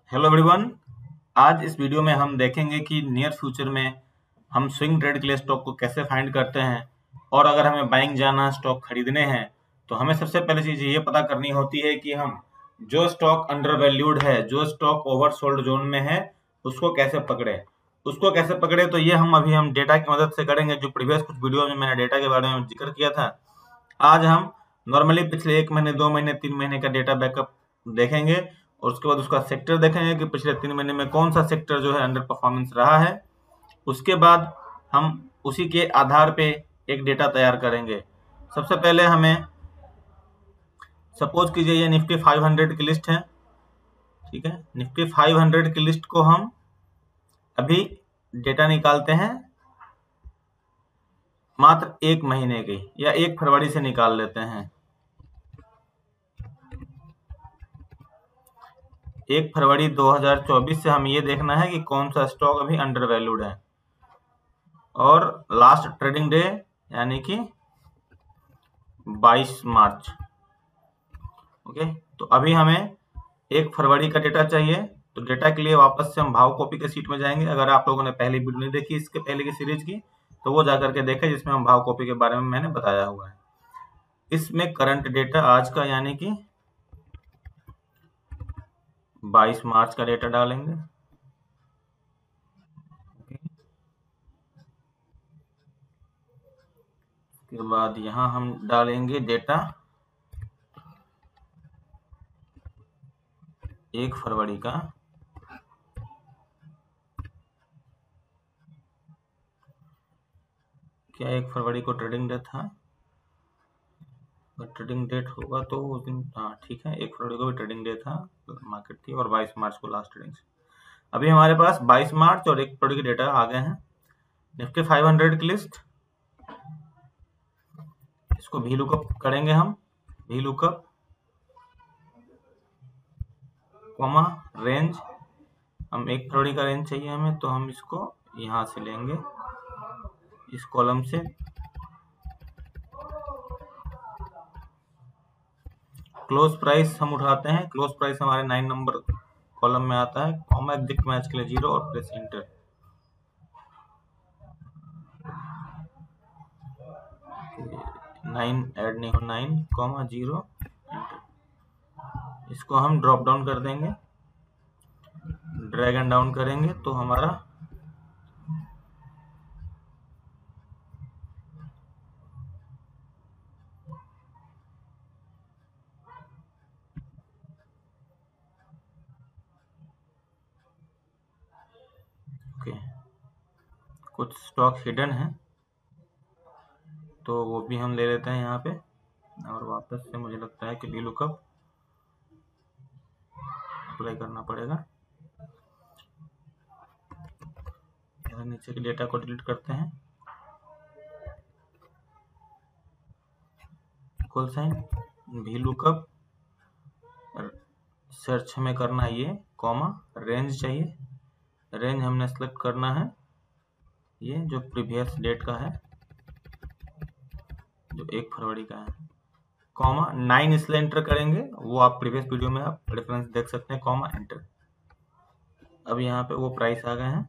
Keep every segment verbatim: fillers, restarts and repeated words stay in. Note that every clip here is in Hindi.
Hello everyone. आज इस वीडियो में हम देखेंगे कि नियर फ्यूचर में हम स्विंग ट्रेड के लिए स्टॉक को कैसे फाइंड करते हैं और अगर हमें बाइंग जाना स्टॉक खरीदने हैं तो हमें सबसे पहले चीज ये पता करनी होती है कि हम जो स्टॉक अंडर वैल्यूड है, जो स्टॉक ओवरसोल्ड जोन में है, उसको कैसे पकड़े उसको कैसे पकड़े तो ये हम अभी हम डेटा की मदद से करेंगे। जो प्रीवियस कुछ वीडियो में मैंने डेटा के बारे में जिक्र किया था, आज हम नॉर्मली पिछले एक महीने, दो महीने, तीन महीने का डेटा बैकअप देखेंगे और उसके बाद उसका सेक्टर देखेंगे कि पिछले तीन महीने में कौन सा सेक्टर जो है अंडर परफॉर्मेंस रहा है। उसके बाद हम उसी के आधार पे एक डेटा तैयार करेंगे। सबसे पहले हमें सपोज कीजिए ये निफ्टी पाँच सौ की लिस्ट है, ठीक है। निफ्टी पाँच सौ की लिस्ट को हम अभी डेटा निकालते हैं मात्र एक महीने की, या एक फरवरी से निकाल लेते हैं। एक फरवरी दो हज़ार चौबीस से हम ये देखना है कि कौन सा स्टॉक अभी अंडर वैल्यूड है और लास्ट ट्रेडिंग डे यानी कि बाईस मार्च। ओके, तो अभी हमें एक फरवरी का डेटा चाहिए। तो डेटा के लिए वापस से हम भाव कॉपी के सीट में जाएंगे। अगर आप लोगों ने पहली वीडियो नहीं देखी इसके पहले की सीरीज की तो वो जाकर के देखें, जिसमें हम भाव कॉपी के बारे में मैंने बताया हुआ है। इसमें करंट डेटा आज का यानी कि बाईस मार्च का डेटा डालेंगे। उसके बाद यहां हम डालेंगे डेटा एक फरवरी का। क्या एक फरवरी को ट्रेडिंग डे था? ट्रेडिंग डेट होगा तो उस दिन, हाँ ठीक है, एक फरवरी को भी ट्रेडिंग डे था मार्केट की और बाईस मार्च को लास्ट ट्रेडिंग। अभी हमारे पास बाईस मार्च और एक फरवरी के डेटा आ गए हैं। निफ्टी पाँच सौ की लिस्ट, इसको भी लुकअप करेंगे हम। भी लुकअप कॉमा रेंज, हम एक फरवरी का रेंज चाहिए हमें, तो हम इसको यहां से लेंगे इस कॉलम से। क्लोज प्राइस हम उठाते हैं, क्लोज प्राइस हमारे नाइन नंबर कॉलम में आता है। कॉमा एग्जिट मैच के लिए जीरो और प्रेस एंटर। नाइन ऐड नहीं हो, नाइन कॉमा जीरो एंटर। इसको हम ड्रॉप डाउन कर देंगे, ड्रैग एंड डाउन करेंगे तो हमारा ओके कुछ स्टॉक हिडन है तो वो भी हम ले लेते हैं यहाँ पे। और वापस से मुझे लगता है कि वी लुकअप अप्लाई करना पड़ेगा। नीचे के डेटा को डिलीट करते हैं। Equal sign V lookup, search हमें करना है ये, कॉमा रेंज चाहिए। रेंज हमने सेलेक्ट करना है ये जो प्रीवियस डेट का है, जो एक फरवरी का है। कॉमा नाइन इसलिए एंटर करेंगे, वो आप प्रीवियस वीडियो में आप रेफरेंस देख सकते हैं। Comma enter. अब यहाँ पे वो प्राइस आ गए हैं।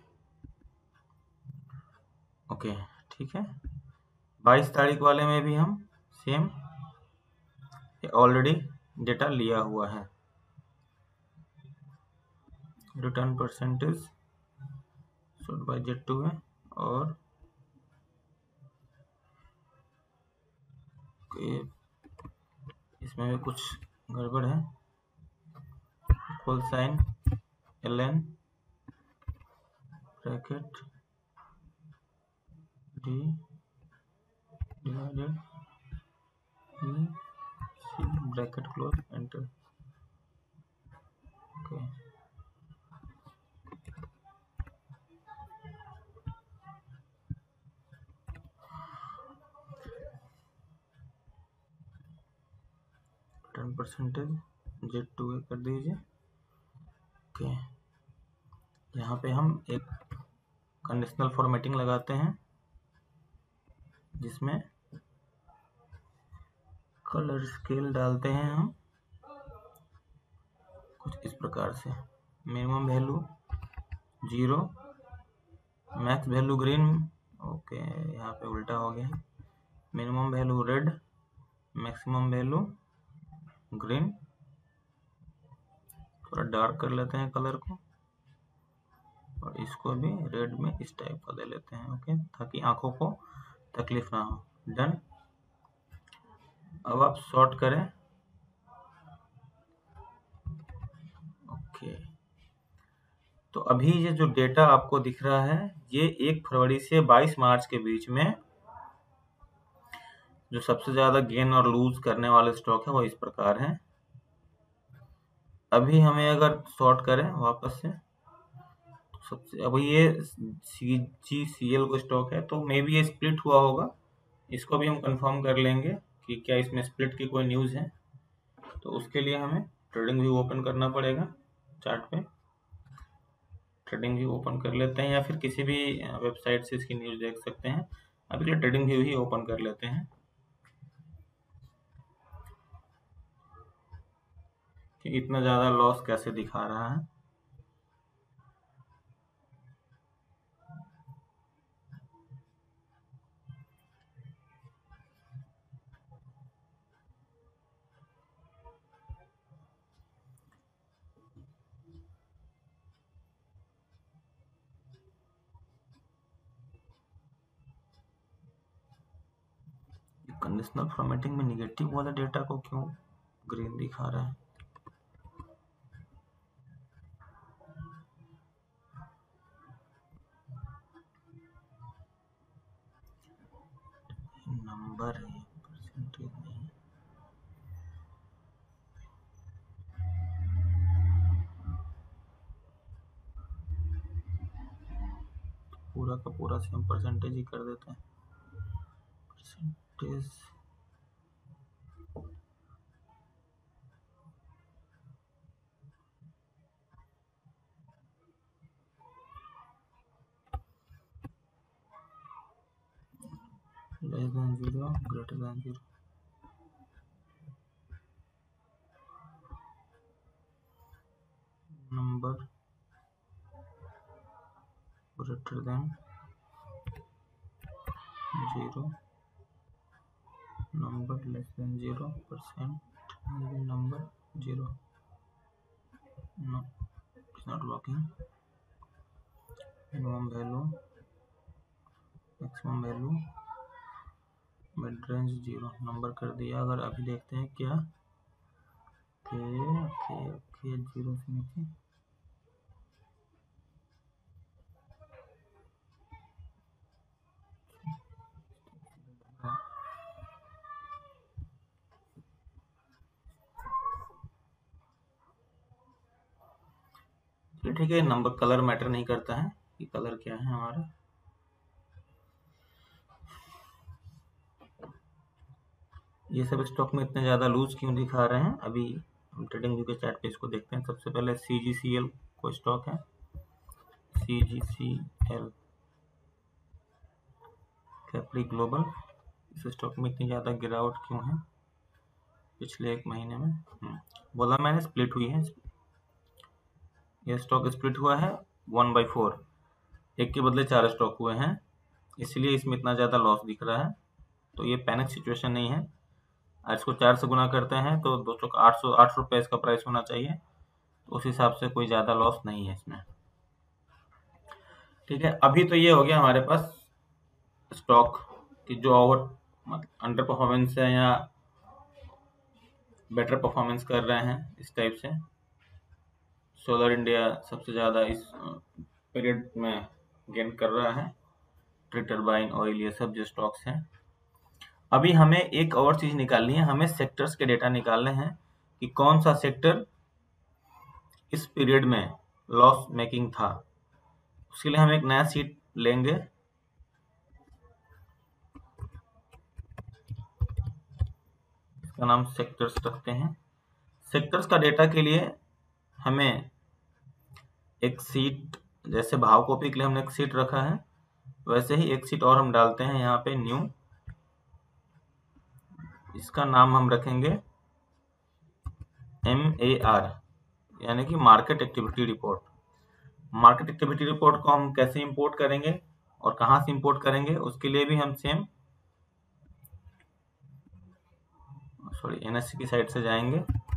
ओके ठीक है। बाईस तारीख वाले में भी हम सेम ऑलरेडी डेटा लिया हुआ है। Return percentage short by Z two है और इसमें भी कुछ गड़बड़ है। Full sign L N bracket D divided E C bracket close enter. Okay return percentage Z two कर दीजिए। ओके यहाँ पे हम एक कंडीशनल फॉर्मेटिंग लगाते हैं जिसमें कलर स्केल डालते हैं हम कुछ इस प्रकार से। Minimum value zero, max value green, okay यहाँ पे उल्टा हो गया, minimum value red, maximum value green. थोड़ा डार्क कर लेते हैं कलर को और इसको भी रेड में इस टाइप का दे लेते हैं, ओके, ताकि आंखों को तकलीफ ना हो। डन। अब आप सॉर्ट करें, ओके। तो अभी ये जो डेटा आपको दिख रहा है ये एक फरवरी से बाईस मार्च के बीच में जो सबसे ज्यादा गेन और लूज करने वाले स्टॉक है वो इस प्रकार है। अभी हमें अगर सॉर्ट करें वापस से, तो सबसे अभी ये सी जी सी एल को स्टॉक है, तो मे बी ये स्प्लिट हुआ होगा, इसको भी हम कंफर्म कर लेंगे कि क्या इसमें स्प्लिट की कोई न्यूज़ है। तो उसके लिए हमें ट्रेडिंग व्यू ओपन करना पड़ेगा, चार्ट पे ट्रेडिंग व्यू ओपन कर लेते हैं या फिर किसी भी वेबसाइट से इसकी न्यूज़ देख सकते हैं। अभी के ट्रेडिंग व्यू ही ओपन कर लेते हैं कि इतना ज़्यादा लॉस कैसे दिखा रहा है। कंडीशनल फॉर्मेटिंग में निगेटिव वाला डेटा को क्यों ग्रीन दिखा रहा है? नंबर है, परसेंटेज नहीं। पूरा का पूरा से हम परसेंटेज ही कर देते हैं। Percentage less than zero, greater than zero. Number greater than zero, number less than zero, percent number zero. No, it's not working. Minimum value, maximum value, mid range zero, number कर दिया। अगर अभी देखते हैं क्या, ओके ओके ओके, जीरो से नीचे ठीक है। नंबर कलर मैटर नहीं करता है कि कलर क्या है हमारा। ये सब स्टॉक में इतने ज़्यादा लूज क्यों दिखा रहे हैं, अभी हम ट्रेडिंग व्यू के चार्ट पे इसको देखते हैं। सबसे पहले सी जी सी एल को स्टॉक है, C G C L Capri Global. इस स्टॉक में इतनी ज़्यादा गिरावट क्यों है पिछले एक महीने में? बोला मैंने स्प्लिट हुई है, यह स्टॉक स्प्लिट हुआ है वन बाई फोर, एक के बदले चार स्टॉक हुए हैं, इसलिए इसमें इतना ज़्यादा लॉस दिख रहा है। तो ये पैनिक सिचुएशन नहीं है। आज इसको चार से गुना करते हैं तो दोस्तों का आठ सौ आठ रुपये इसका प्राइस होना चाहिए, तो उस हिसाब से कोई ज़्यादा लॉस नहीं है इसमें। ठीक है, अभी तो ये हो गया हमारे पास स्टॉक की जो ओवर मतलब अंडर परफॉर्मेंस है या बेटर परफॉर्मेंस कर रहे हैं, इस टाइप से। सोलर इंडिया सबसे ज़्यादा इस पीरियड में गेन कर रहा है, ट्री टरबाइन, ऑयल, ये सब जो स्टॉक्स हैं। अभी हमें एक और चीज़ निकालनी है, हमें सेक्टर्स के डेटा निकालने हैं कि कौन सा सेक्टर इस पीरियड में लॉस मेकिंग था। उसके लिए हम एक नया सीट लेंगे, इसका नाम सेक्टर्स रखते हैं। सेक्टर्स का डेटा के लिए हमें एक सीट, जैसे भाव कॉपी के लिए हमने एक सीट रखा है, वैसे ही एक सीट और हम डालते हैं यहाँ पे, न्यू। इसका नाम हम रखेंगे एम ए आर, यानी कि market activity report. Market activity report को हम कैसे इंपोर्ट करेंगे और कहाँ से इंपोर्ट करेंगे, उसके लिए भी हम सेम सॉरी एनएससी की साइट से जाएंगे।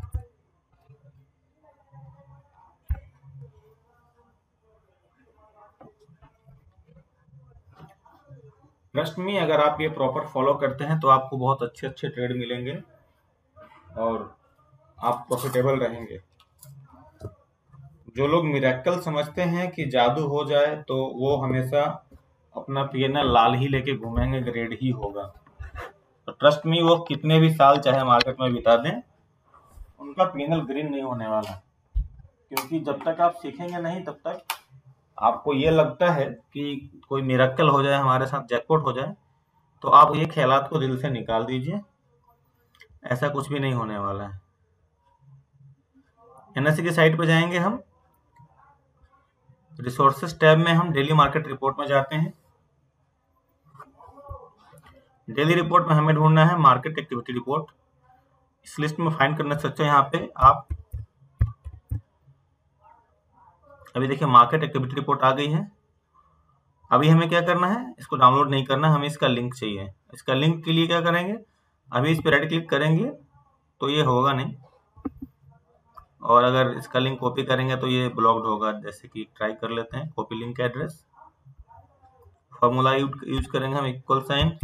ट्रस्ट मी, अगर आप ये प्रॉपर फॉलो करते हैं तो आपको बहुत अच्छे अच्छे ट्रेड मिलेंगे और आप प्रॉफिटेबल रहेंगे। जो लोग मिरेकल समझते हैं कि जादू हो जाए तो वो हमेशा अपना पीएनएल लाल ही लेके घूमेंगे, ग्रेड ही होगा। तो ट्रस्ट मी, वो कितने भी साल चाहे मार्केट में बिता दें, उनका पीएनएल ग्रीन नहीं होने वाला, क्योंकि जब तक आप सीखेंगे नहीं तब तक आपको ये लगता है कि कोई मिरेकल हो जाए, हमारे साथ जैकपॉट हो जाए, तो आप ये ख्यालात को दिल से निकाल दीजिए, ऐसा कुछ भी नहीं होने वाला है। एनएससी की साइट पे जाएंगे हम, रिसोर्सेज टैब में हम डेली मार्केट रिपोर्ट में जाते हैं। डेली रिपोर्ट में हमें ढूंढना है मार्केट एक्टिविटी रिपोर्ट। इस लिस्ट में फाइंड करना सकते हैं। यहाँ पे आप अभी देखिए मार्केट एक्टिविटी रिपोर्ट आ गई है। अभी हमें क्या करना है, इसको डाउनलोड नहीं करना, हमें इसका लिंक चाहिए। इसका लिंक के लिए क्या करेंगे, अभी इस पर राइट क्लिक करेंगे तो ये होगा नहीं, और अगर इसका लिंक कॉपी करेंगे तो ये ब्लॉक्ड होगा। जैसे कि ट्राई कर लेते हैं, copy link address, formula use करेंगे हम, equal sign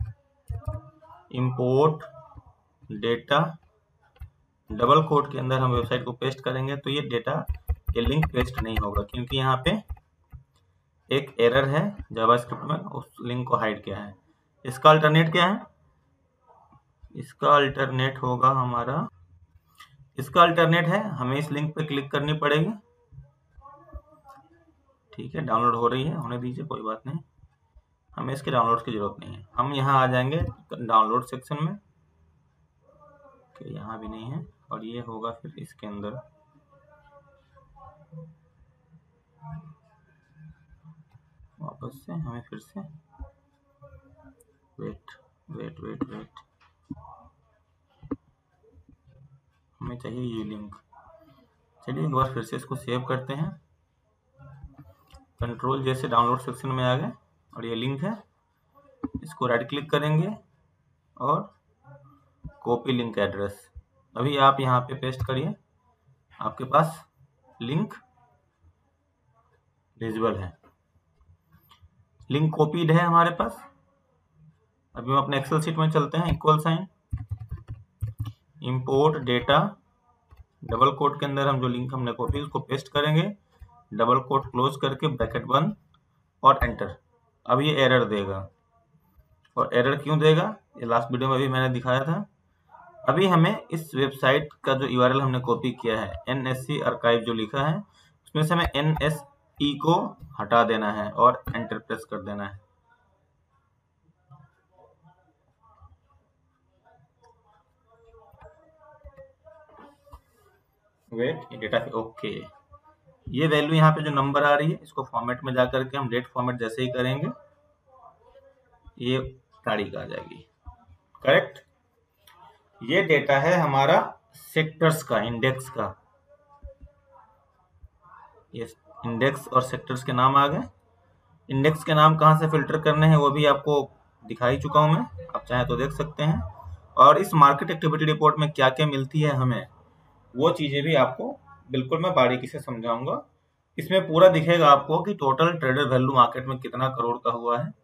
import data, double quote के अंदर हम वेबसाइट को पेस्ट करेंगे तो ये डेटा ये लिंक पेस्ट नहीं होगा, क्योंकि यहाँ पे एक एरर है जावास्क्रिप्ट में, उस लिंक को हाइड किया है। इसका अल्टरनेट क्या है, इसका अल्टरनेट होगा हमारा, इसका अल्टरनेट है हमें इस लिंक पे क्लिक करनी पड़ेगी। ठीक है, डाउनलोड हो रही है, होने दीजिए, कोई बात नहीं, हमें इसके डाउनलोड की जरूरत नहीं है। हम यहाँ आ जाएंगे डाउनलोड सेक्शन में, कि यहाँ भी नहीं है, और ये होगा फिर इसके अंदर। वापस से हमें फिर से वेट वेट वेट वेट हमें चाहिए ये लिंक। चलिए एक बार फिर से इसको सेव करते हैं। कंट्रोल जैसे डाउनलोड सेक्शन में आ गए और ये लिंक है, इसको राइट क्लिक करेंगे और कॉपी लिंक एड्रेस। अभी आप यहाँ पे पेस्ट करिए, आपके पास लिंक विजिबल है, लिंक कॉपीड है हमारे पास। अभी हम अपने एक्सेल शीट में चलते हैं, equal sign import data, double quote के अंदर हम जो लिंक हमने कॉपी उसको पेस्ट करेंगे, डबल कोट क्लोज करके ब्रैकेट बंद और एंटर। अब ये एरर देगा, और एरर क्यों देगा, ये लास्ट वीडियो में भी मैंने दिखाया था। अभी हमें इस वेबसाइट का जो यूआरएल हमने कॉपी किया है, एनएससी आर्काइव जो लिखा है, उसमें से हमें एनएसई को हटा देना है और एंटर प्रेस कर देना है। वेट, ये डेटा ओके, ये वैल्यू यहाँ पे जो नंबर आ रही है, इसको फॉर्मेट में जाकर के हम डेट फॉर्मेट जैसे ही करेंगे ये तारीख आ जाएगी, करेक्ट। ये डेटा है हमारा सेक्टर्स का, इंडेक्स का। ये इंडेक्स और सेक्टर्स के नाम आ गए। इंडेक्स के नाम कहाँ से फिल्टर करने हैं वो भी आपको दिखा ही चुका हूं मैं, आप चाहे तो देख सकते हैं। और इस मार्केट एक्टिविटी रिपोर्ट में क्या क्या मिलती है हमें, वो चीजें भी आपको बिल्कुल मैं बारीकी से समझाऊंगा। इसमें पूरा दिखेगा आपको कि टोटल ट्रेडर वैल्यू मार्केट में कितना करोड़ का हुआ है,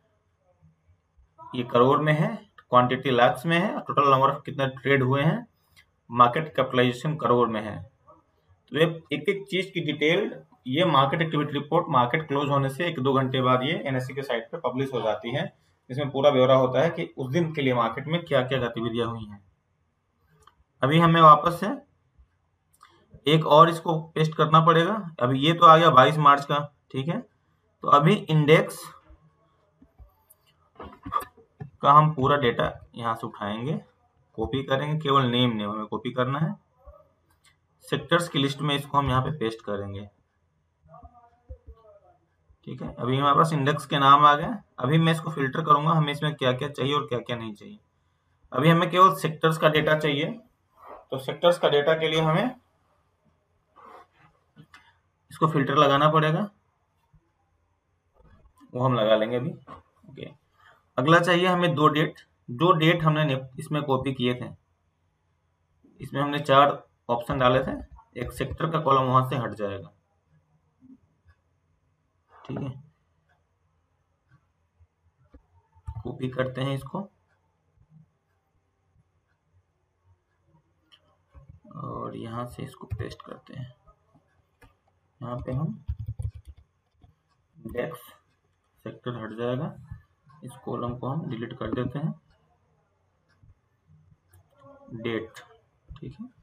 ये करोड़ में है, क्वांटिटी लाख्स में है, टोटल नंबर ऑफ कितने ट्रेड हुए हैं, मार्केट कैपिटलाइजेशन करोड़ में है। तो ये एक एक चीज की डिटेल, ये market activity report market close होने से एक दो घंटे बाद ये एनएससी के साइट पे पब्लिश हो जाती है। इसमें पूरा ब्यौरा होता है कि उस दिन के लिए मार्केट में क्या क्या गतिविधियां हुई हैं। अभी हमें वापस से एक और इसको पेस्ट करना पड़ेगा। अभी ये तो आ गया बाईस मार्च का, ठीक है। तो अभी इंडेक्स का हम पूरा डेटा यहाँ से उठाएंगे, कॉपी करेंगे, केवल नेम नेम हमें कॉपी करना है। सेक्टर्स की लिस्ट में इसको हम यहाँ पे पेस्ट करेंगे, ठीक है। अभी हमारे पास इंडेक्स के नाम आ गए। अभी मैं इसको फिल्टर करूंगा, हमें इसमें क्या क्या चाहिए और क्या क्या नहीं चाहिए। अभी हमें केवल सेक्टर्स का डेटा चाहिए, तो सेक्टर्स का डेटा के लिए हमें इसको फिल्टर लगाना पड़ेगा, वो हम लगा लेंगे अभी। ओके, अगला चाहिए हमें दो डेट। जो डेट हमने इसमें कॉपी किए थे, इसमें हमने चार ऑप्शन डाले थे, एक सेक्टर का कॉलम वहां से हट जाएगा। ठीक है, कॉपी करते हैं इसको और यहाँ से इसको पेस्ट करते हैं। यहाँ पे हम डेक्स सेक्टर हट जाएगा, इस कॉलम को हम डिलीट कर देते हैं। डेट, ठीक है,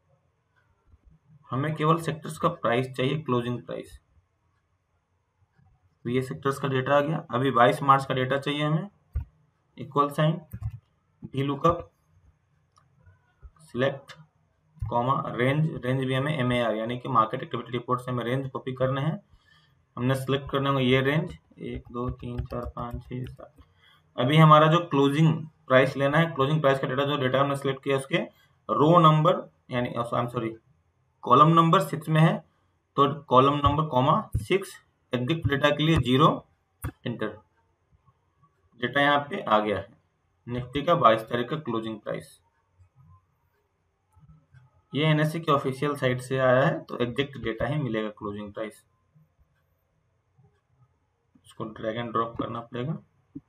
हमें केवल सेक्टर्स का प्राइस चाहिए, क्लोजिंग प्राइस। तो ये सेक्टर्स का डेटा आ गया। अभी बाईस मार्च का डेटा चाहिए हमें। Equal sign V lookup select comma range, range भी हमें एम ए आर यानी कि मार्केट एक्टिविटी रिपोर्ट से हमें रेंज कॉपी करने हैं। हमने सेलेक्ट करने होंगे ये रेंज, एक दो तीन चार पाँच छः सात। अभी हमारा जो क्लोजिंग प्राइस लेना है, क्लोजिंग प्राइस का डेटा, जो डेटा हमने सेलेक्ट किया उसके रो नंबर यानी I am sorry column number six में है, तो column number comma six, exact data के लिए जीरो, इंटर। डेटा यहाँ पे आ गया है, निफ्टी का बाईस तारीख का क्लोजिंग प्राइस। ये एनएससी की ऑफिशियल साइट से आया है, तो एग्जैक्ट डेटा ही मिलेगा क्लोजिंग प्राइस। इसको ड्रैग एंड ड्रॉप करना पड़ेगा।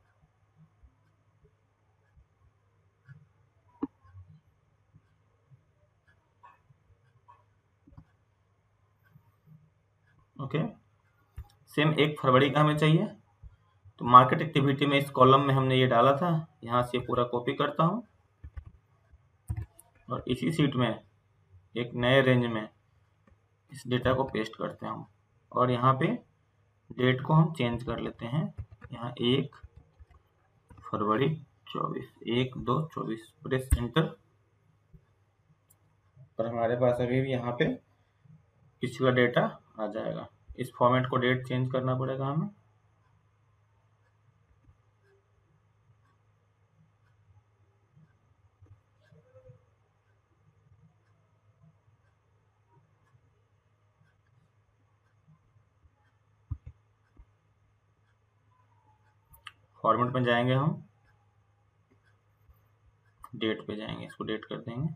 ओके, सेम एक फरवरी का हमें चाहिए, तो मार्केट एक्टिविटी में इस कॉलम में हमने ये डाला था, यहाँ से पूरा कॉपी करता हूँ और इसी सीट में एक नए रेंज में इस डेटा को पेस्ट करते हैं हम, और यहाँ पे डेट को हम चेंज कर लेते हैं। यहाँ एक फरवरी चौबीस, एक दो चौबीस, प्रेस एंटर। पर हमारे पास अभी भी यहाँ पे पिछला डेटा आ जाएगा। इस फॉर्मेट को डेट चेंज करना पड़ेगा हमें। फॉर्मेट में जाएंगे हम, डेट पे जाएंगे, इसको डेट कर देंगे।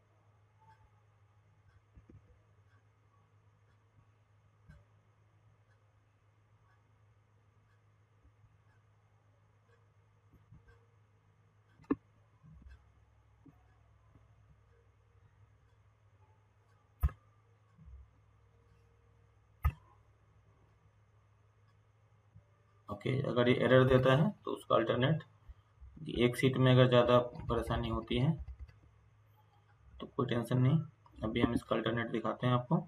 ओके, अगर ये एरर देता है तो उसका अल्टरनेट, एक सीट में अगर ज़्यादा परेशानी होती है तो कोई टेंशन नहीं, अभी हम इसका अल्टरनेट दिखाते हैं आपको।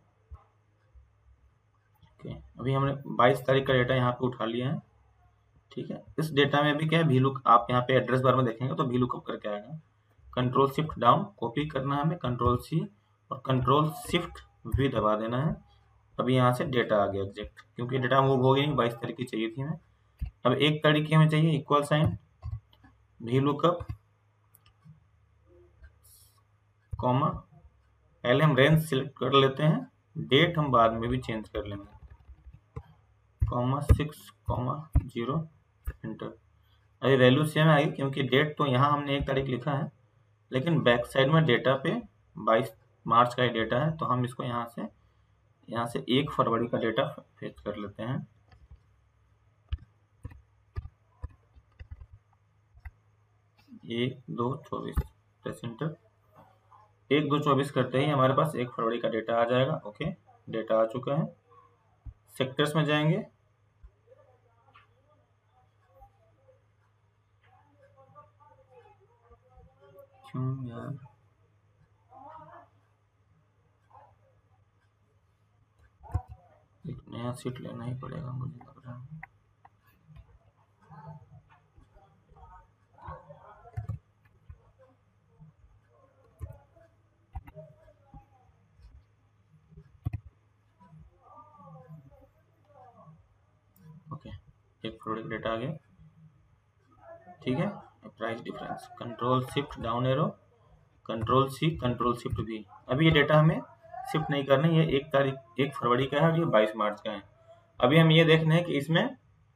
ओके, अभी हमने बाईस तारीख का डेटा यहाँ पे उठा लिया है। ठीक है, इस डेटा में अभी क्या है, वी लुक, आप यहाँ पे एड्रेस बार में देखेंगे तो वी लुकअप करके आएगा। कंट्रोल शिफ्ट डाउन कॉपी करना है हमें, कंट्रोल सी और कंट्रोल शिफ्ट वी दबा देना है। अभी यहाँ से डेटा आ गया एग्जैक्ट, क्योंकि डेटा मूव हो गई नहीं, बाईस तारीख की चाहिए थी हमें। अब एक तारीख की हमें चाहिए, equal sign V lookup comma, पहले हम रेंज सिलेक्ट कर लेते हैं, डेट हम बाद में भी चेंज कर लेंगे, comma six comma zero, enter. अभी वैल्यू सेम आएगी क्योंकि डेट तो यहाँ हमने एक तारीख लिखा है, लेकिन बैक साइड में डेटा पे बाईस मार्च का ही डेटा है, तो हम इसको यहाँ से यहाँ से एक फरवरी का डेटा फेच कर लेते हैं। एक दो चौबीस, प्रेस इंटर। एक दो चौबीस करते ही हमारे पास एक फरवरी का डेटा आ जाएगा। ओके, डेटा आ चुका है। सेक्टर्स में जाएंगे, क्यों यार, एक नया सीट लेना ही पड़ेगा मुझे लग रहा है। ओके, एक फरवरी का डेटा आ गया। ठीक है, price difference, control shift down arrow, control C, control shift भी। अभी ये डेटा हमें शिफ्ट नहीं करने, ये एक तारीख एक फरवरी का है और ये बाईस मार्च का है। अभी हम ये देखने हैं कि इसमें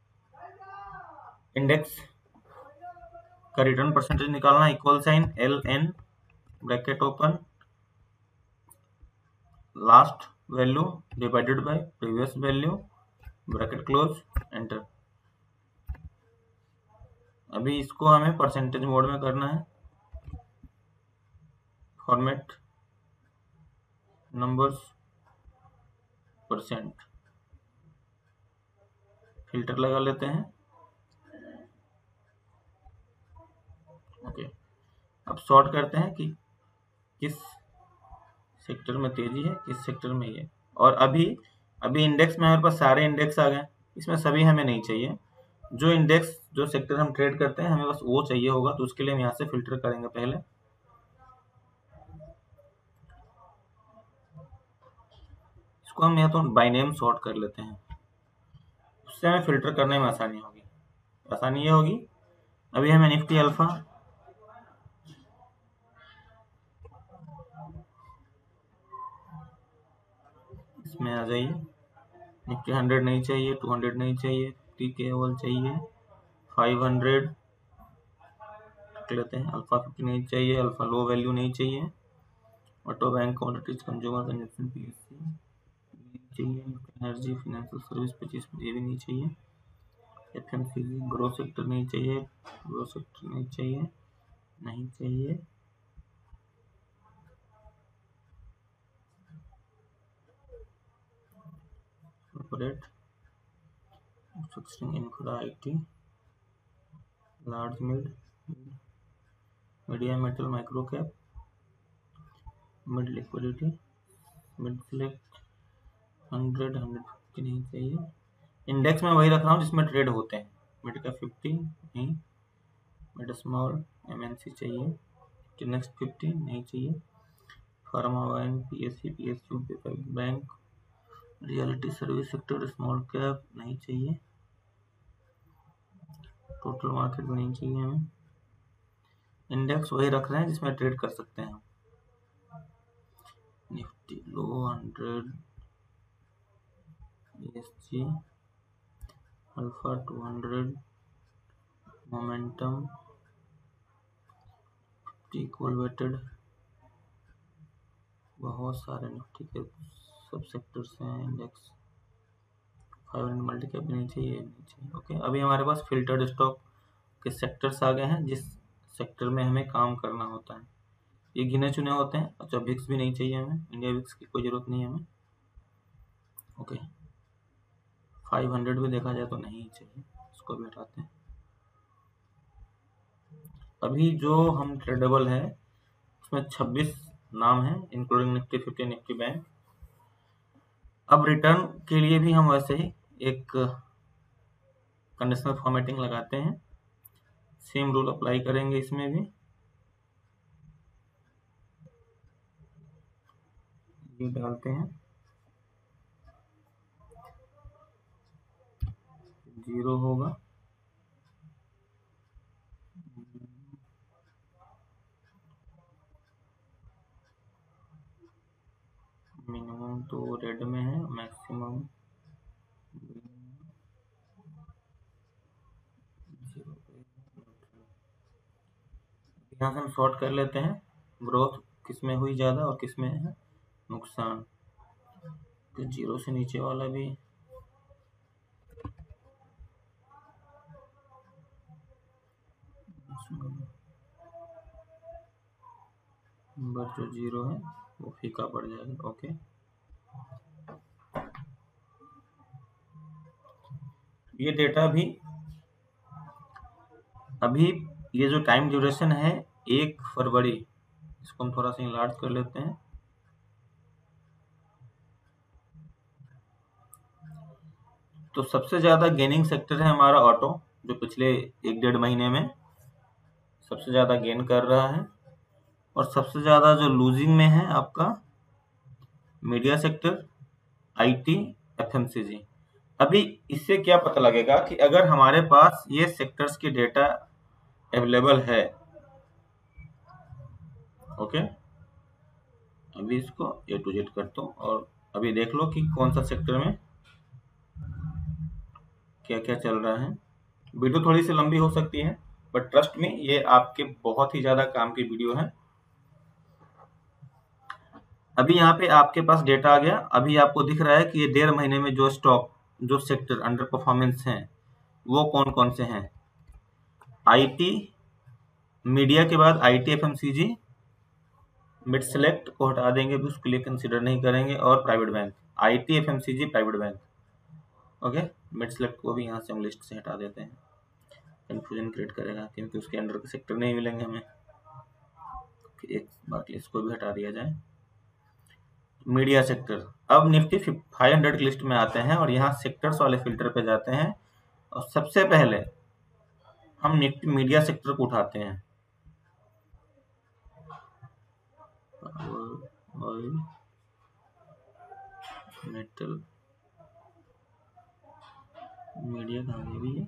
इंडेक्स का रिटर्न परसेंटेज निकालना, equal sign L N bracket open last value divided by previous value bracket close enter. अभी इसको हमें परसेंटेज मोड में करना है। फॉर्मेट नंबर्स परसेंट, फिल्टर लगा लेते हैं। ओके, अब सॉर्ट करते हैं कि किस सेक्टर में तेजी है, किस सेक्टर में ये। और अभी अभी इंडेक्स में हमारे पास सारे इंडेक्स आ गए, इसमें सभी हमें नहीं चाहिए। जो इंडेक्स जो सेक्टर हम ट्रेड करते हैं हमें बस वो चाहिए होगा, तो उसके लिए हम यहाँ से फिल्टर करेंगे। पहले इसको हम या तो बाय नेम सॉर्ट कर लेते हैं, उससे हमें फिल्टर करने में आसानी होगी। आसानी ये होगी, अभी हमें निफ्टी अल्फा इसमें आ जाइए। निफ्टी हंड्रेड नहीं चाहिए, टू हंड्रेड नहीं चाहिए, फिफ्टी केवल चाहिए, फाइव हंड्रेड लेते हैं। अल्फा फिफ्टी नहीं चाहिए, अल्फा लो वैल्यू नहीं चाहिए, auto bank commodities consumer consumption PSC नहीं चाहिए, एनर्जी फाइनेंशियल सर्विस पच्चीस ये भी नहीं चाहिए, एफएमसीजी ग्रो सेक्टर नहीं चाहिए, ग्रो सेक्टर नहीं चाहिए नहीं चाहिए corporate manufacturing infra IT large mid medium metal micro cap mid liquidity mid select hundred hundred fifty नहीं चाहिए। इंडेक्स में वही रख रहा हूँ जिसमें ट्रेड होते हैं। मिड का फिफ्टी नहीं, मिड स्मॉल एमएनसी चाहिए, नेक्स्ट फिफ्टी नहीं चाहिए, pharma wine PSC PSU bank reality service sector small cap नहीं चाहिए, टोटल मार्केट भी नहीं चाहिए हमें। इंडेक्स वही रख रहे हैं जिसमें ट्रेड कर सकते हैं। Nifty low hundred, ESG alpha two hundred, momentum equal weighted, बहुत सारे निफ्टी के सब सेक्टर्स हैं। Index five hundred multi cap नहीं चाहिए नहीं चाहिए ओके। अभी हमारे पास फिल्टर्ड स्टॉक के सेक्टर्स आ गए हैं जिस सेक्टर में हमें काम करना होता है। ये गिने चुने होते हैं। अच्छा, विक्स भी नहीं चाहिए हमें, इंडिया विक्स की कोई ज़रूरत नहीं है हमें ओके। फाइव हंड्रेड भी देखा जाए तो नहीं चाहिए, इसको भी हटाते हैं। अभी जो हम ट्रेडेबल है उसमें छब्बीस नाम है including Nifty fifty Nifty bank. अब रिटर्न के लिए भी हम वैसे ही एक कंडीशनल फॉर्मेटिंग लगाते हैं, सेम रूल अप्लाई करेंगे इसमें भी। ये डालते हैं जीरो होगा, मिनिमम तो रेड में है, मैक्सिमम यहाँ से हम सॉर्ट कर लेते हैं ग्रोथ किस में हुई ज़्यादा और किस में है नुकसान। तो जीरो से नीचे वाला भी नंबर जो जीरो है वो फीका पड़ जाएगा ओके। ये डेटा भी अभी ये जो टाइम ड्यूरेशन है एक फरवरी, इसको हम थोड़ा सा इंलार्ज कर लेते हैं। तो सबसे ज़्यादा गेनिंग सेक्टर है हमारा ऑटो, जो पिछले एक डेढ़ महीने में सबसे ज़्यादा गेन कर रहा है। और सबसे ज़्यादा जो लूजिंग में है आपका मीडिया सेक्टर, आईटी, एफएमसीजी। अभी इससे क्या पता लगेगा कि अगर हमारे पास ये सेक्टर्स की डेटा अवेलेबल है ओके, अभी इसको ए टू जेड करता हूँ और अभी देख लो कि कौन सा सेक्टर में क्या क्या चल रहा है। वीडियो थोड़ी सी लंबी हो सकती है बट ट्रस्ट में ये आपके बहुत ही ज्यादा काम की वीडियो है। अभी यहाँ पे आपके पास डेटा आ गया। अभी आपको दिख रहा है कि ये डेढ़ महीने में जो स्टॉक जो सेक्टर अंडर परफॉर्मेंस हैं वो कौन कौन से हैं। आईटी, मीडिया के बाद आईटी एफएमसीजी, मिड सेलेक्ट को हटा देंगे, भी उसके लिए कंसिडर नहीं करेंगे, और private bank. IT FMCG private bank, okay. Mid select को भी यहाँ से हम लिस्ट से हटा देते हैं, कंफ्यूजन क्रिएट करेगा क्योंकि उसके अंडर के सेक्टर नहीं मिलेंगे हमें। एक बार इसको भी हटा दिया जाए। मीडिया सेक्टर, अब निफ्टी फाइव हंड्रेड की लिस्ट में आते हैं और यहाँ सेक्टर्स वाले फिल्टर पे जाते हैं और सबसे पहले हम निफ्टी मीडिया सेक्टर को उठाते हैं। ऑयल, मेटल, मीडिया कहाँ है भी,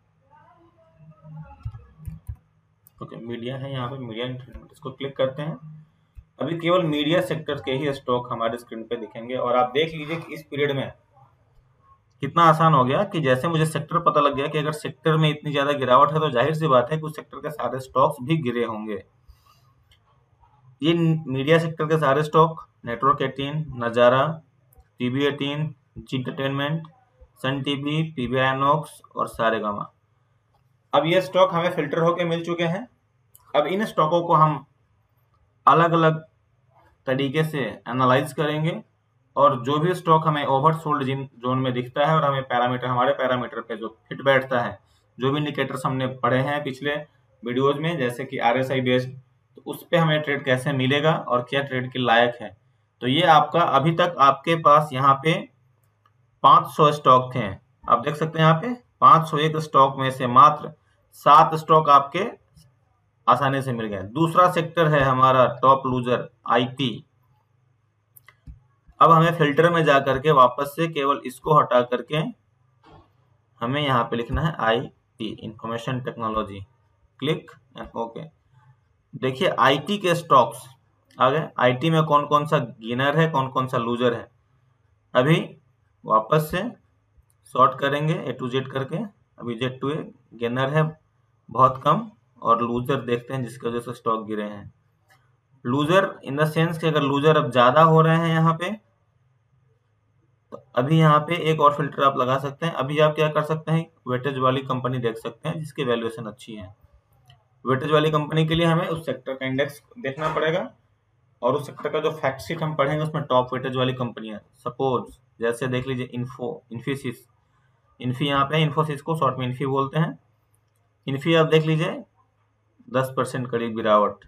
ओके मीडिया है यहाँ पे, मीडिया इंटरनेट, इसको क्लिक करते हैं। अभी केवल मीडिया सेक्टर के ही स्टॉक हमारे स्क्रीन पे दिखेंगे और आप देख लीजिए कि इस पीरियड में कितना आसान हो गया कि जैसे मुझे सेक्टर पता लग गया कि अगर सेक्टर में इतनी ज्यादा गिरावट है तो जाहिर सी बात है कि उस सेक्टर के सारे स्टॉक्स भी गिरे होंगे। ये मीडिया सेक्टर के सारे stock network eighteen, Nazara, TV eighteen, Zee entertainment, Sun TV, PVR INOX और सारेगामा। अब ये स्टॉक हमें फिल्टर होके मिल चुके हैं। अब इन स्टॉकों को हम अलग अलग तरीके से एनालाइज करेंगे और जो भी स्टॉक हमें ओवरसोल्ड जोन में दिखता है और हमें पैरामीटर हमारे पैरामीटर पे जो फिट बैठता है, जो भी इंडिकेटर्स हमने पढ़े हैं पिछले वीडियोज में जैसे कि आरएसआई बेस्ड, तो उस पे हमें ट्रेड कैसे मिलेगा और क्या ट्रेड के लायक है। तो ये आपका अभी तक आपके पास यहाँ पे पाँच सौ स्टॉक थे, आप देख सकते हैं यहाँ पे पाँच सौ एक स्टॉक में से मात्र सात स्टॉक आपके आसानी से मिल गए। दूसरा सेक्टर है हमारा टॉप लूजर आईटी। अब हमें फिल्टर में जाकर के वापस से केवल इसको हटा करके हमें यहाँ पे लिखना है IT, information technology, click and okay. देखिए आईटी के स्टॉक्स आ गए। आईटी में कौन कौन सा गेनर है, कौन कौन सा लूजर है। अभी वापस से सॉर्ट करेंगे ए टू जेड करके। अभी जेड टू ए गेनर है बहुत कम और लूजर देखते हैं जिसकी वजह से स्टॉक गिरे हैं। लूजर इन द सेंस कि अगर लूजर अब ज्यादा हो रहे हैं यहाँ पे, तो अभी यहाँ पे एक और फिल्टर आप लगा सकते हैं। अभी आप क्या कर सकते हैं, वेटेज वाली कंपनी देख सकते हैं जिसकी वैल्यूएशन अच्छी है। वेटेज वाली कंपनी के लिए हमें उस सेक्टर का इंडेक्स देखना पड़ेगा और उस सेक्टर का जो फैक्ट शीट हम पढ़ेंगे उसमें टॉप वेटेज वाली कंपनियां, सपोज जैसे देख लीजिए इन्फो इन्फोसिस, इन्फी यहाँ पे, इन्फोसिस को शॉर्ट में इन्फी बोलते हैं। इन्फी आप देख लीजिए दस परसेंट करीब गिरावट।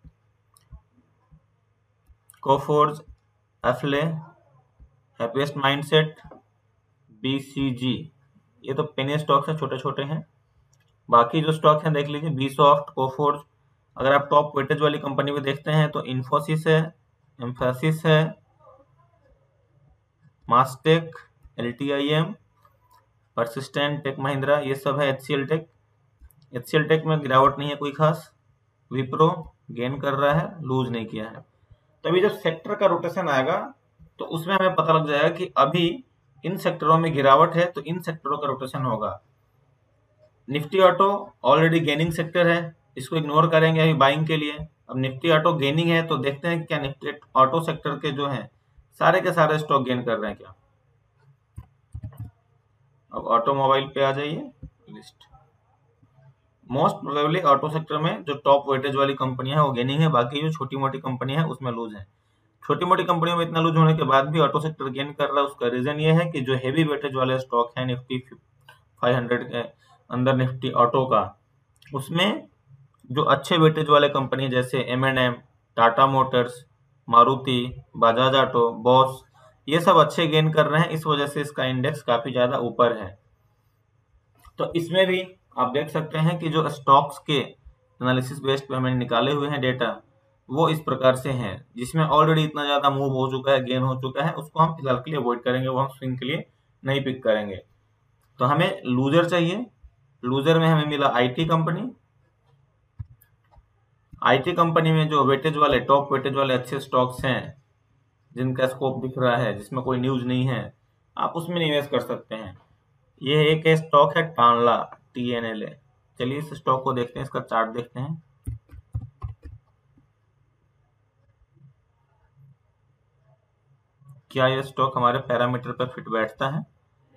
Coforge, Affle, happiest mindset, BCG, ये तो पेनी स्टॉक्स हैं, छोटे छोटे हैं। बाकी जो स्टॉक हैं देख लीजिए बीसॉफ्ट, कोफोर्ज। अगर आप टॉप वेटेज वाली कंपनी में देखते हैं तो इन्फोसिस है, एम्फेसिस है, Mastek, LTIM, persistent, tech Mahindra, ये सब है। एचसीएल टेक, एचसीएल टेक में गिरावट नहीं है कोई खास। विप्रो गेन कर रहा है, लूज नहीं किया है। तो अभी जब सेक्टर का रोटेशन आएगा तो उसमें हमें पता लग जाएगा कि अभी इन सेक्टरों में गिरावट है तो इन सेक्टरों का रोटेशन होगा। Nifty auto already gaining sector है, इसको इग्नोर करेंगे अभी बाइंग के लिए। अब निफ्टी ऑटो गेनिंग है तो देखते हैं क्या निफ्टी ऑटो सेक्टर के जो हैं सारे के सारे स्टॉक गेन कर रहे हैं क्या। अब ऑटोमोबाइल पे आ जाइए list. Most probably auto sector में जो टॉप वेटेज वाली कंपनियां हैं वो गेनिंग है, बाकी जो छोटी मोटी कंपनियां हैं उसमें लूज है। छोटी मोटी कंपनियों में इतना लूज होने के बाद भी ऑटो सेक्टर गेन कर रहा है, उसका रीजन ये है कि जो हेवी वेटेज वाले स्टॉक है निफ्टी फाइव हंड्रेड के अंदर निफ्टी ऑटो का, उसमें जो अच्छे वेटेज वाले कंपनी जैसे M and M, Tata motors, Maruti, Bajaj auto, Bosch, ये सब अच्छे गेन कर रहे हैं, इस वजह से इसका इंडेक्स काफी ज्यादा ऊपर है। तो इसमें भी आप देख सकते हैं कि जो स्टॉक्स के एनालिसिस बेस्ड पे हमने निकाले हुए हैं डेटा वो इस प्रकार से हैं, जिसमें ऑलरेडी इतना ज्यादा मूव हो चुका है, गेन हो चुका है, उसको हम फिलहाल के लिए अवॉइड करेंगे, वो हम स्विंग के लिए नहीं पिक करेंगे। तो हमें लूजर चाहिए। लूजर में हमें मिला आईटी कंपनी। आईटी कंपनी में जो वेटेज वाले टॉप वेटेज वाले अच्छे स्टॉक्स हैं जिनका स्कोप दिख रहा है, जिसमें कोई न्यूज नहीं है, आप उसमें निवेश कर सकते हैं। ये एक स्टॉक है Tanla, T N L A. चलिए इस स्टॉक को देखते हैं, इसका चार्ट देखते हैं। क्या ये स्टॉक हमारे पैरामीटर पर फिट बैठता है?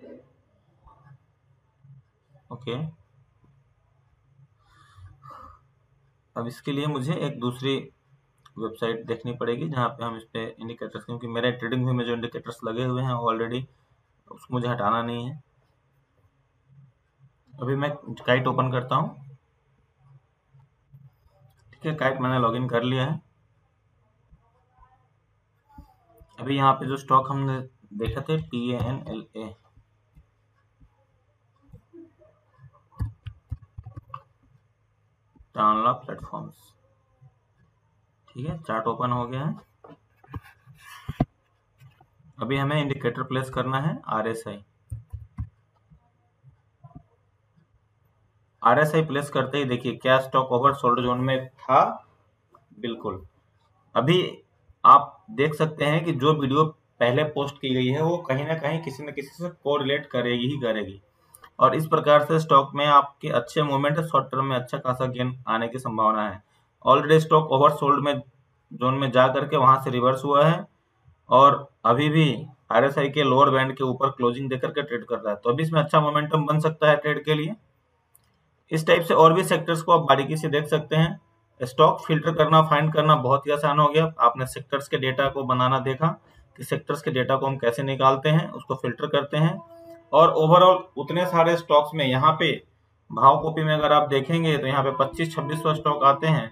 ओके, अब इसके लिए मुझे एक दूसरी वेबसाइट देखनी पड़ेगी जहाँ पे हम इस पे इंडिकेटर्स, क्योंकि मेरे ट्रेडिंग व्यू में जो इंडिकेटर्स लगे हुए हैं ऑलरेडी, उसको मुझे हटाना नहीं है। अभी मैं काइट ओपन करता हूँ। ठीक है, काइट मैंने लॉगिन कर लिया है। अभी यहाँ पे जो स्टॉक हमने देखे थे T N L A, Tanla platforms. ठीक है, चार्ट ओपन हो गया है। अभी हमें इंडिकेटर प्लेस करना है R S I. R S I place करते ही देखिए क्या स्टॉक ओवर सोल्ड जोन में था। बिल्कुल, अभी आप देख सकते हैं कि जो वीडियो पहले पोस्ट की गई है वो कहीं ना कहीं किसी न किसी से कोरिलेट करेगी ही करेगी, और इस प्रकार से स्टॉक में आपके अच्छे मूवमेंट, शॉर्ट टर्म में अच्छा खासा गेन आने की संभावना है। ऑलरेडी स्टॉक ओवर सोल्ड में जोन में जा करके वहां से रिवर्स हुआ है और अभी भी आर एस आई के लोअर बैंड के ऊपर क्लोजिंग देकर के ट्रेड कर रहा है, तो अभी इसमें अच्छा मोमेंटम बन सकता है ट्रेड के लिए। इस टाइप से और भी सेक्टर्स को आप बारीकी से देख सकते हैं। स्टॉक फिल्टर करना, फाइंड करना बहुत ही आसान हो गया। आपने सेक्टर्स के डेटा को बनाना देखा कि सेक्टर्स के डेटा को हम कैसे निकालते हैं, उसको फिल्टर करते हैं, और ओवरऑल उतने सारे स्टॉक्स में यहाँ पे भाव कॉपी में अगर आप देखेंगे तो यहाँ पे पच्चीस छब्बीस सौ स्टॉक आते हैं।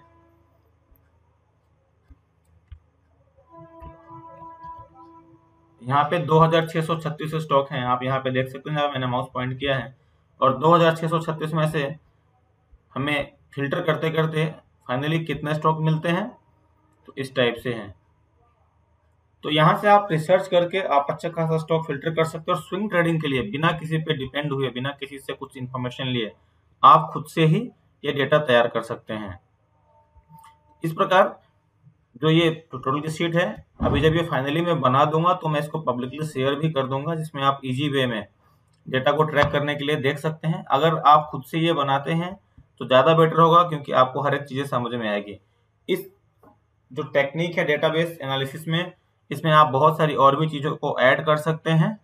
यहाँ पे दो हज़ार छह सौ छत्तीस स्टॉक हैं, आप यहाँ पे देख सकते हैं, मैंने माउस पॉइंट किया है, और दो हज़ार छह सौ छत्तीस में से हमें फिल्टर करते करते फाइनली कितने स्टॉक मिलते हैं, तो इस टाइप से हैं। तो यहाँ से आप रिसर्च करके आप अच्छा खासा स्टॉक फिल्टर कर सकते हो, और स्विंग ट्रेडिंग के लिए बिना किसी पे डिपेंड हुए, बिना किसी से कुछ इन्फॉर्मेशन लिए आप खुद से ही ये डेटा तैयार कर सकते हैं। इस प्रकार जो ये ट्यूटोरियल की शीट है, अभी जब ये फाइनली मैं बना दूंगा तो मैं इसको पब्लिकली शेयर भी कर दूंगा, जिसमें आप इजी वे में डेटा को ट्रैक करने के लिए देख सकते हैं। अगर आप खुद से ये बनाते हैं तो ज़्यादा बेटर होगा, क्योंकि आपको हर एक चीज़ें समझ में आएगी। इस जो टेक्निक है डेटाबेस एनालिसिस में, इसमें आप बहुत सारी और भी चीज़ों को ऐड कर सकते हैं,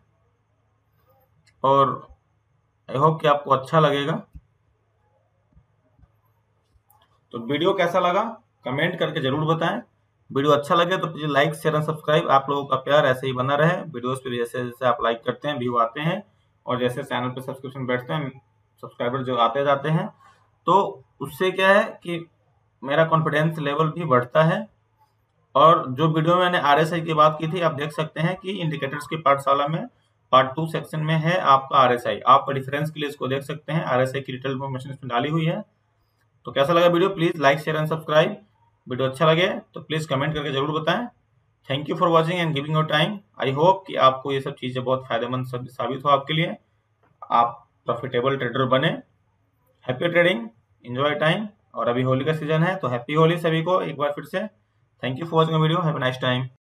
और आई होप कि आपको अच्छा लगेगा। तो वीडियो कैसा लगा कमेंट करके जरूर बताएं। वीडियो अच्छा लगे तो please like share and subscribe. आप लोगों का प्यार ऐसे ही बना रहे। वीडियोस पे जैसे जैसे आप लाइक करते हैं व्यू आते हैं, और जैसे चैनल पे सब्सक्रिप्शन बैठते हैं, सब्सक्राइबर जो आते जाते हैं, तो उससे क्या है कि मेरा कॉन्फिडेंस लेवल भी बढ़ता है। और जो वीडियो में मैंने आर एस आई की बात की थी, आप देख सकते हैं कि इंडिकेटर्स की पाठशाला में पार्ट टू सेक्शन में है आपका आर एस आई। आप रेफरेंस के लिए इसको देख सकते हैं, आर एस आई की डिटेल इन्फॉर्मेशन इसमें डाली हुई है। तो कैसा लगा video, please like share and subscribe. Video अच्छा लगे तो प्लीज कमेंट करके जरूर बताएं। Thank you for watching and giving your time. I hope कि आपको ये सब चीजें बहुत फायदेमंद साबित हो आपके लिए, आप प्रॉफिटेबल ट्रेडर बने। Happy trading, enjoy time. और अभी होली का सीजन है तो हैप्पी होली सभी को एक बार फिर से। Thank you for watching video, have a nice time.